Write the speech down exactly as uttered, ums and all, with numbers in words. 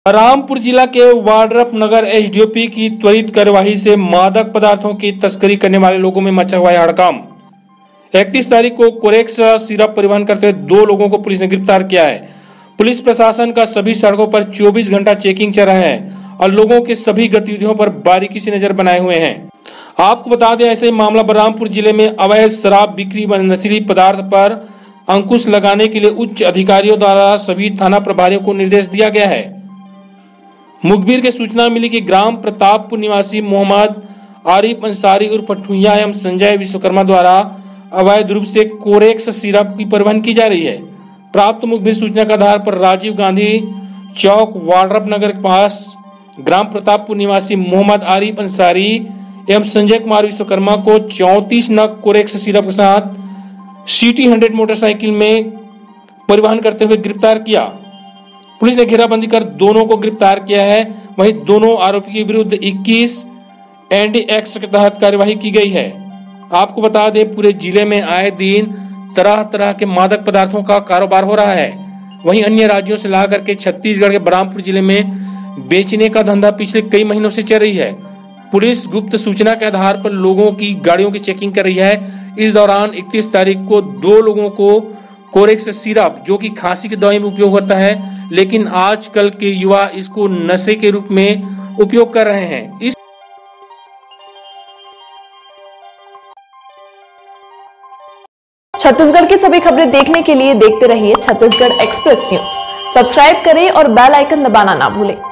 रामपुर जिला के वाड्रफ नगर एसडीओपी की त्वरित कार्यवाही से मादक पदार्थों की तस्करी करने वाले लोगों में मचा हुआ है हड़कंप। इकतीस तारीख को कोरेक्स सिरप परिवहन करते हुए दो लोगों को पुलिस ने गिरफ्तार किया है। पुलिस प्रशासन का सभी सड़कों पर चौबीस घंटा चेकिंग चल रहा है और लोगों के सभी गतिविधियों पर बारीकी से नजर बनाए हुए हैं। आपको बता दें, ऐसे मामला बलरामपुर जिले में अवैध शराब बिक्री व नशीली पदार्थ पर अंकुश लगाने के लिए उच्च अधिकारियों द्वारा सभी थाना प्रभारियों को निर्देश दिया गया है। मुखबिर की सूचना मिली कि ग्राम प्रतापपुर निवासी मोहम्मद आरिफ अंसारी उर्फ ठुइया एवं संजय विश्वकर्मा द्वारा अवैध रूप से कोरेक्स सिरप की परिवहन की जा रही है। प्राप्त मुखबिर सूचना के आधार पर राजीव गांधी चौक वाड्रफ नगर के पास ग्राम प्रतापपुर निवासी मोहम्मद आरिफ अंसारी एवं संजय कुमार विश्वकर्मा को चौंतीस नग कोरेक्स सिरप के साथ सिटी हंड्रेड मोटरसाइकिल में परिवहन करते हुए गिरफ्तार किया। पुलिस ने घेराबंदी कर दोनों को गिरफ्तार किया है। वहीं दोनों आरोपी के विरुद्ध इक्कीस एनडी एक्ट के तहत कार्यवाही की गई है। आपको बता दें, पूरे जिले में आए दिन तरह तरह के मादक पदार्थों का कारोबार हो रहा है। वहीं अन्य राज्यों से ला करके छत्तीसगढ़ के बलरामपुर जिले में बेचने का धंधा पिछले कई महीनों से चल रही है। पुलिस गुप्त सूचना के आधार पर लोगों की गाड़ियों की चेकिंग कर रही है। इस दौरान इकतीस तारीख को दो लोगों को कोरेक्स सिरप, जो कि खांसी की दवाई में उपयोग होता है, लेकिन आजकल के युवा इसको नशे के रूप में उपयोग कर रहे हैं। इस छत्तीसगढ़ की सभी खबरें देखने के लिए देखते रहिए छत्तीसगढ़ एक्सप्रेस न्यूज। सब्सक्राइब करें और बेल आइकन दबाना ना भूलें।